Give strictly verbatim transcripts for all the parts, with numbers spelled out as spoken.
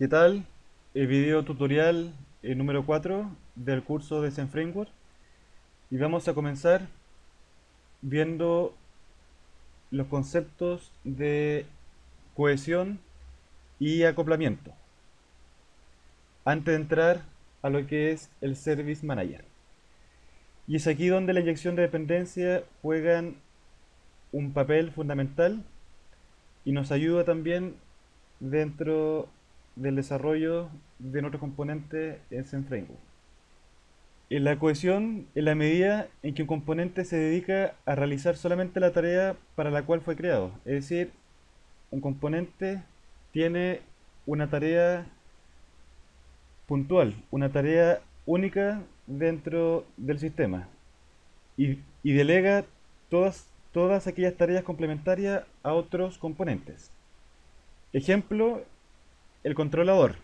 ¿Qué tal? El video tutorial eh, número cuatro del curso de Zen Framework, y vamos a comenzar viendo los conceptos de cohesión y acoplamiento antes de entrar a lo que es el Service Manager. Y es aquí donde la inyección de dependencia juegan un papel fundamental y nos ayuda también dentro del desarrollo de nuestros componentes en Zen Framework. En la cohesión, en la medida en que un componente se dedica a realizar solamente la tarea para la cual fue creado. Es decir, un componente tiene una tarea puntual, una tarea única dentro del sistema y, y delega todas, todas aquellas tareas complementarias a otros componentes. Ejemplo, el controlador.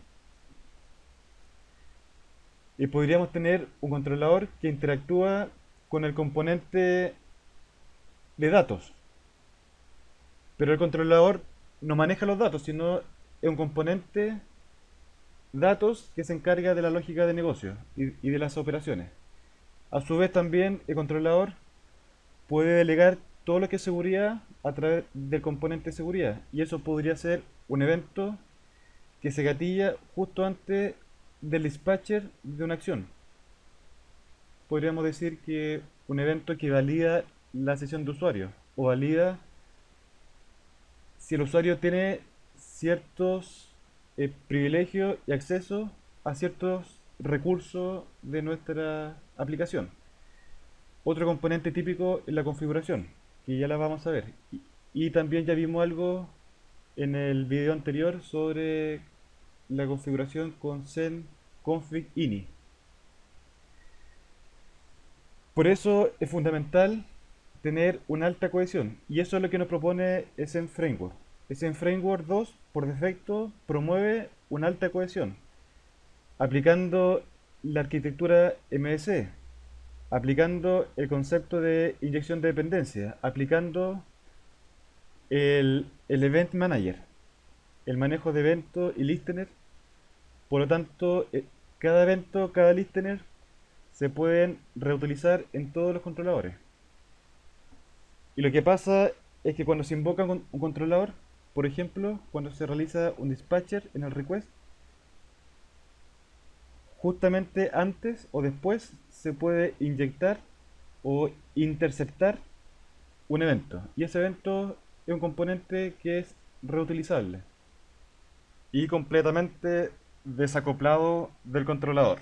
Y podríamos tener un controlador que interactúa con el componente de datos. Pero el controlador no maneja los datos, sino es un componente datos que se encarga de la lógica de negocio y, y de las operaciones. A su vez también el controlador puede delegar todo lo que es seguridad a través del componente de seguridad. Y eso podría ser un evento que se gatilla justo antes del dispatcher de una acción. Podríamos decir que un evento que valida la sesión de usuario o valida si el usuario tiene ciertos eh, privilegios y acceso a ciertos recursos de nuestra aplicación. Otro componente típico es la configuración, que ya la vamos a ver. Y, y también ya vimos algo en el video anterior sobre la configuración con zen config ini. Por eso es fundamental tener una alta cohesión, y eso es lo que nos propone Zen Framework. Zen Framework dos por defecto promueve una alta cohesión, aplicando la arquitectura M V C, aplicando el concepto de inyección de dependencia, aplicando el, el Event Manager, el manejo de eventos y listener. Por lo tanto, eh, cada evento, cada listener se pueden reutilizar en todos los controladores. Y lo que pasa es que cuando se invoca un controlador, por ejemplo, cuando se realiza un dispatcher en el request, justamente antes o después se puede inyectar o interceptar un evento. Y ese evento es un componente que es reutilizable y completamente desacoplado del controlador.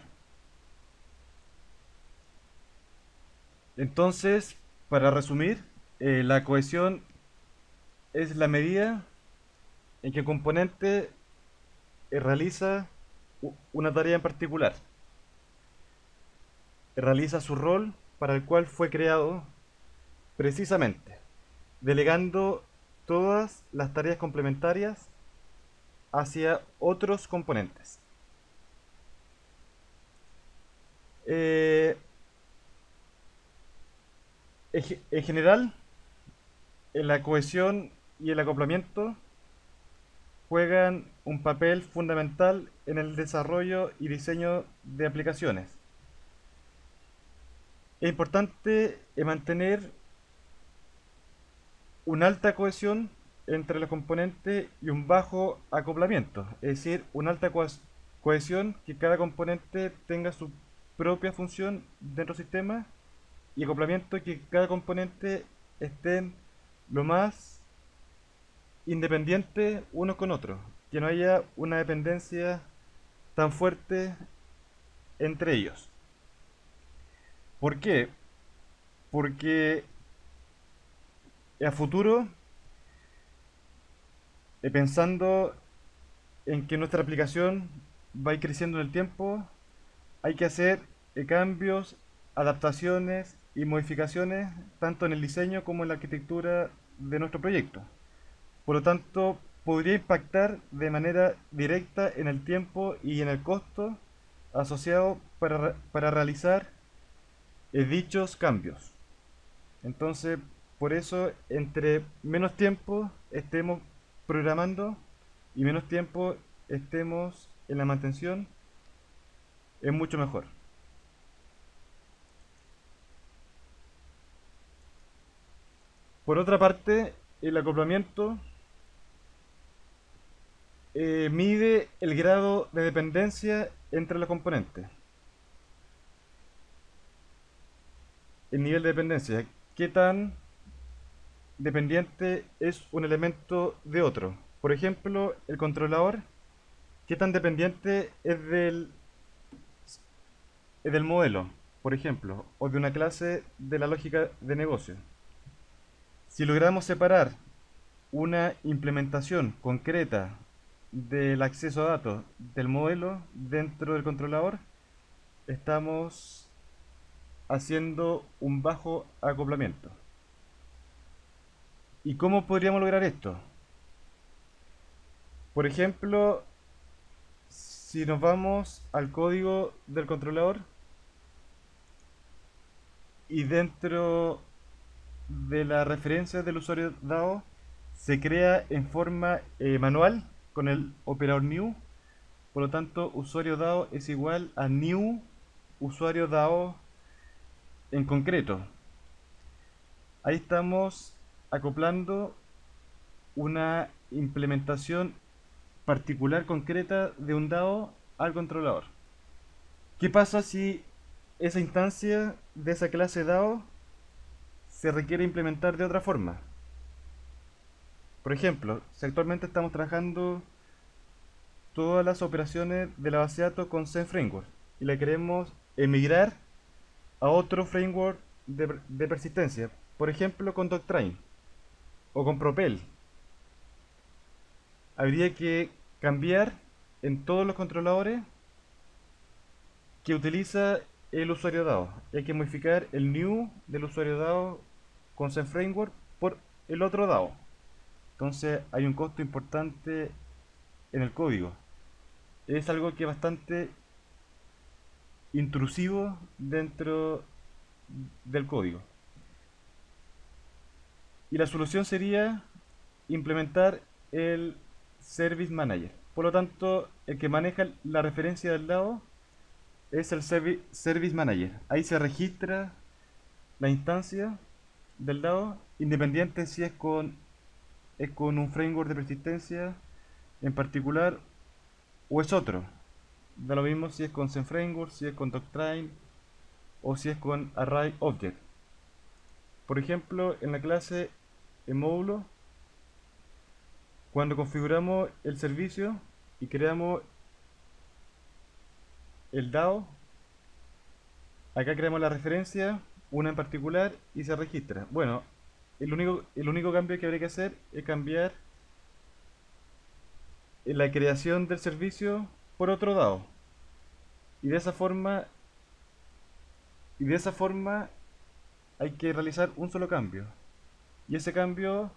Entonces, para resumir, eh, la cohesión es la medida en que el componente eh, realiza una tarea en particular, realiza su rol para el cual fue creado precisamente, delegando todas las tareas complementarias hacia otros componentes. Eh, en general, la cohesión y el acoplamiento juegan un papel fundamental en el desarrollo y diseño de aplicaciones. Es importante mantener una alta cohesión entre los componentes y un bajo acoplamiento, es decir, una alta co cohesión, que cada componente tenga su propia función dentro del sistema, y acoplamiento, que cada componente estén lo más independiente uno con otro, que no haya una dependencia tan fuerte entre ellos. ¿Por qué? Porque a futuro, eh, pensando en que nuestra aplicación va a ir creciendo en el tiempo, hay que hacer eh, cambios, adaptaciones y modificaciones tanto en el diseño como en la arquitectura de nuestro proyecto. Por lo tanto, podría impactar de manera directa en el tiempo y en el costo asociado para, para realizar eh, dichos cambios. Entonces, por eso, entre menos tiempo estemos programando y menos tiempo estemos en la mantención es mucho mejor. Por otra parte, el acoplamiento eh, mide el grado de dependencia entre los componentes. El nivel de dependencia, qué tan dependiente es un elemento de otro. Por ejemplo, el controlador, qué tan dependiente es del, es del modelo, por ejemplo, o de una clase de la lógica de negocio. Si logramos separar una implementación concreta del acceso a datos del modelo dentro del controlador, estamos haciendo un bajo acoplamiento. ¿Y cómo podríamos lograr esto? Por ejemplo, si nos vamos al código del controlador y dentro de la referencia del usuario dado se crea en forma eh, manual con el operador new. Por lo tanto, usuario dado es igual a new usuario dado en concreto. Ahí estamos acoplando una implementación particular concreta de un dado al controlador. ¿Qué pasa si esa instancia de esa clase dado se requiere implementar de otra forma? Por ejemplo, si actualmente estamos trabajando todas las operaciones de la base de datos con Zen Framework y la queremos emigrar a otro framework de, de persistencia, por ejemplo con Doctrine o con Propel, habría que cambiar en todos los controladores que utiliza el usuario dado. Y hay que modificar el new del usuario dado con Zen Framework por el otro dado. Entonces hay un costo importante en el código. Es algo que es bastante intrusivo dentro del código. Y la solución sería implementar el Service Manager. Por lo tanto, el que maneja la referencia del dado es el servi Service Manager. Ahí se registra la instancia del dado, independiente si es con, es con un framework de persistencia en particular o es otro. Da lo mismo si es con Zen Framework, si es con Doctrine o si es con Array Object. Por ejemplo, en la clase en módulo, cuando configuramos el servicio y creamos el dado, acá creamos la referencia, una en particular, y se registra. Bueno, el único, el único cambio que habría que hacer es cambiar la creación del servicio por otro dado. Y de esa forma, y de esa forma hay que realizar un solo cambio. Y ese cambio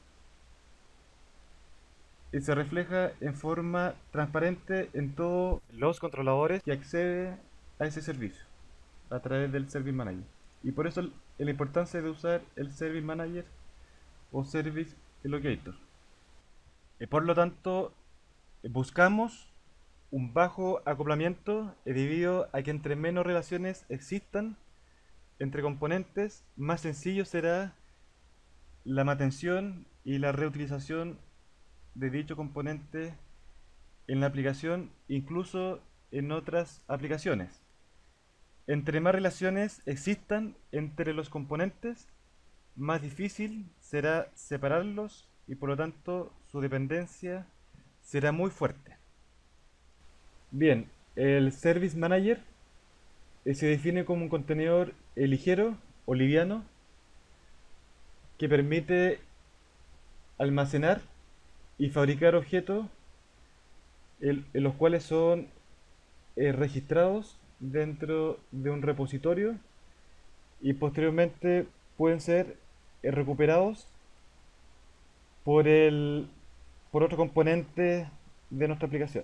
eh, se refleja en forma transparente en todos los controladores que acceden a ese servicio a través del Service Manager. Y por eso la importancia de usar el Service Manager o Service Locator. Y por lo tanto, buscamos un bajo acoplamiento eh, debido a que entre menos relaciones existan entre componentes, más sencillo será la mantención y la reutilización de dicho componente en la aplicación, incluso en otras aplicaciones. Entre más relaciones existan entre los componentes, más difícil será separarlos y por lo tanto su dependencia será muy fuerte. Bien, el Service Manager eh, se define como un contenedor eh, ligero o liviano que permite almacenar y fabricar objetos el- en los cuales son eh, registrados dentro de un repositorio y posteriormente pueden ser eh, recuperados por el por otro componente de nuestra aplicación.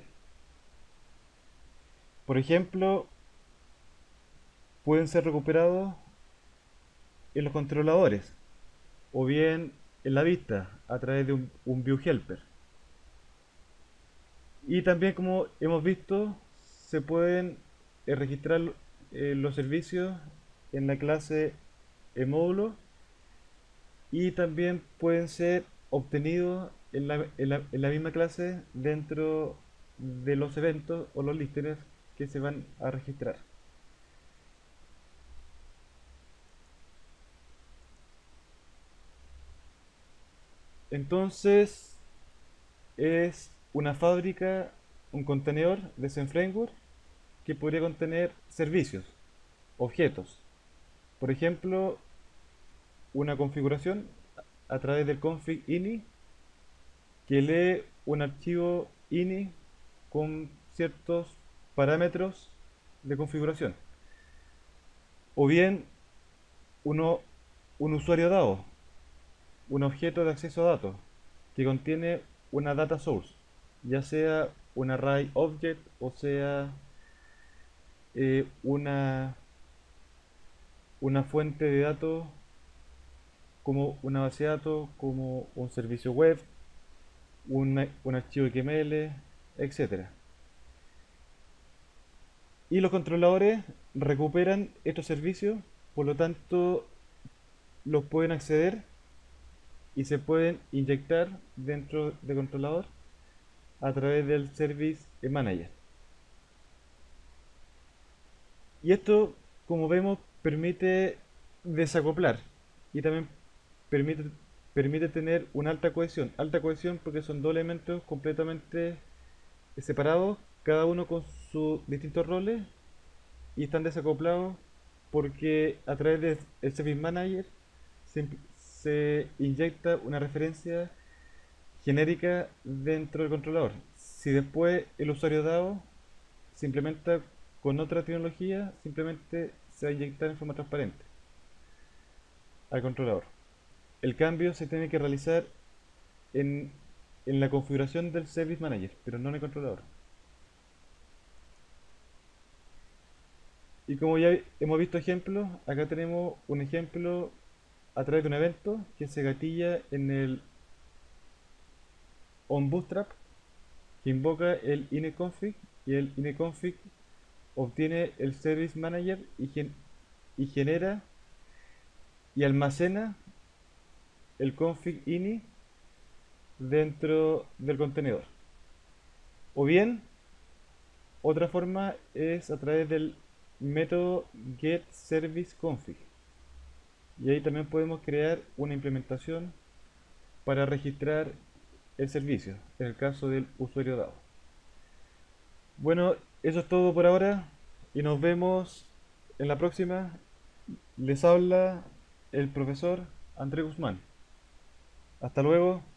Por ejemplo, pueden ser recuperados en los controladores o bien en la vista a través de un, un view helper. Y también, como hemos visto, se pueden eh, registrar eh, los servicios en la clase eh, módulo, y también pueden ser obtenidos en la, en la- en la misma clase dentro de los eventos o los listeners que se van a registrar. Entonces, es una fábrica, un contenedor de Zen Framework que podría contener servicios, objetos. Por ejemplo, una configuración a través del config ini que lee un archivo ini con ciertos parámetros de configuración. O bien uno, un usuario dado, un objeto de acceso a datos que contiene una data source, ya sea un array object o sea eh, una, una fuente de datos como una base de datos, como un servicio web, un, un archivo X M L, etcétera. Y los controladores recuperan estos servicios, por lo tanto los pueden acceder y se pueden inyectar dentro del controlador a través del Service Manager. Y esto, como vemos, permite desacoplar y también permite, permite tener una alta cohesión. Alta cohesión porque son dos elementos completamente separados, cada uno con sus distintos roles, y están desacoplados porque a través del Service Manager se, se inyecta una referencia genérica dentro del controlador. Si después el usuario dado se implementa con otra tecnología, simplemente se va a inyectar en forma transparente al controlador. El cambio se tiene que realizar en, en la configuración del Service Manager, pero no en el controlador. Y como ya hemos visto ejemplos, acá tenemos un ejemplo a través de un evento que se gatilla en el onBootstrap, que invoca el ineconfig, y el ineconfig obtiene el Service Manager y, gen y genera y almacena el config ini dentro del contenedor. O bien, otra forma es a través del método getServiceConfig. Y ahí también podemos crear una implementación para registrar el servicio, en el caso del usuario dado. Bueno, eso es todo por ahora y nos vemos en la próxima. Les habla el profesor Andrés Guzmán. Hasta luego.